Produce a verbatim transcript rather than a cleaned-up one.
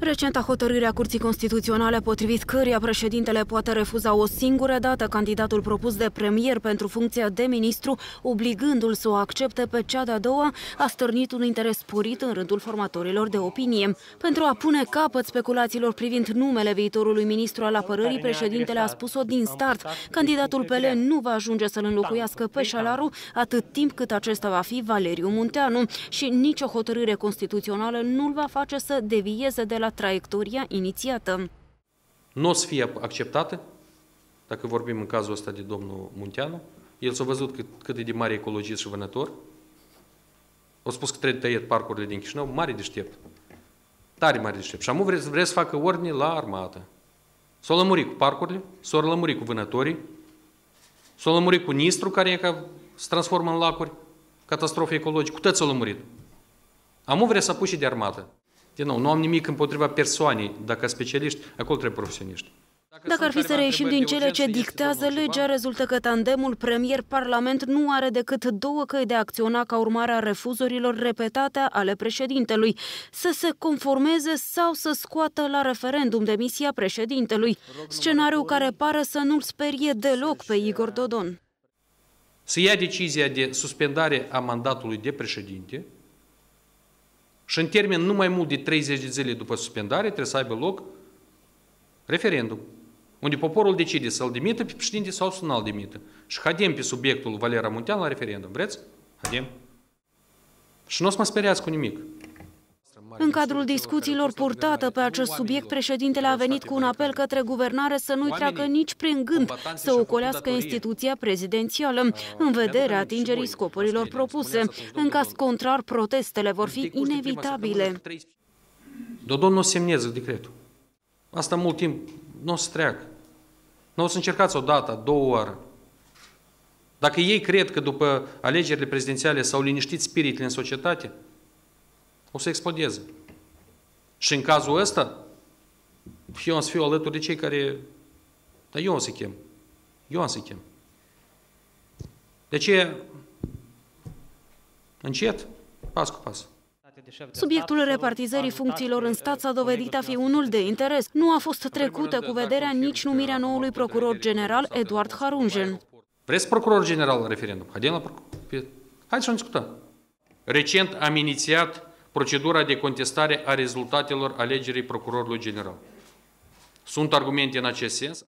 Recenta hotărâre a Curții Constituționale, potrivit căreia președintele poate refuza o singură dată candidatul propus de premier pentru funcția de ministru, obligându-l să o accepte pe cea de-a doua, a stârnit un interes sporit în rândul formatorilor de opinie. Pentru a pune capăt speculațiilor privind numele viitorului ministru al apărării, președintele a spus-o din start. Candidatul P L nu va ajunge să-l înlocuiască pe Șalaru atât timp cât acesta va fi Valeriu Munteanu și nicio hotărâre constituțională nu-l va face să devieze de la traiectoria inițiată. Nu o să fie acceptată, dacă vorbim în cazul ăsta de domnul Munteanu. El s-a văzut cât, cât e de mare ecologist și vânător. O spus că trebuie tăiet parcurile din Chișinău, mare deștept. Tare mare deștept. Și amu vrea, vrea să facă ordine la armată. S-o lămuri cu parcurile, s-o lămuri cu vânătorii, s-o lămuri cu Nistru, care e ca se transformă în lacuri, catastrofe ecologice, cu toți s-o lămurit. Amu vrea să apuce de armată. Din nou, nu am nimic împotriva persoanei, dacă specialiști, acolo trebuie profesioniști. Dacă ar fi să reieșim din cele ce dictează legea, rezultă că tandemul premier-parlament nu are decât două căi de a acționa ca urmare a refuzurilor repetate ale președintelui: să se conformeze sau să scoată la referendum demisia președintelui, scenariu care pare să nu-l sperie deloc pe Igor Dodon. Să ia decizia de suspendare a mandatului de președinte și în termen nu mai mult de treizeci de zile după suspendare trebuie să aibă loc referendum, unde poporul decide să-l demită pe președinte sau să nu-l demită. Și haidem pe subiectul Valeriu Munteanu la referendum. Vreți? Haidem. Și nu o să mă speriați cu nimic. În cadrul discuțiilor purtate pe acest subiect, președintele a venit cu un apel către guvernare să nu-i treacă nici prin gând să ocolească instituția prezidențială, în vederea atingerii scopurilor propuse. În caz contrar, protestele vor fi inevitabile. Dodon nu o să semneze decretul. Asta mult timp nu o să treacă. Nu o să încercați o dată, două ori. Dacă ei cred că după alegerile prezidențiale s-au liniștit spiritele în societate, o să explodeze. Și în cazul ăsta, eu o să fiu alături de cei care... Dar eu o să chem. Eu o să chem. De aceea, încet, pas cu pas. Subiectul repartizării funcțiilor în stat s-a dovedit a fi unul de interes. Nu a fost trecută cu vederea nici numirea noului procuror general, Eduard Harunjen. Vreți procuror general la referendum? Haideți la procuror. Haideți să discutăm. Recent am inițiat procedura de contestare a rezultatelor alegerii procurorului general. Sunt argumente în acest sens.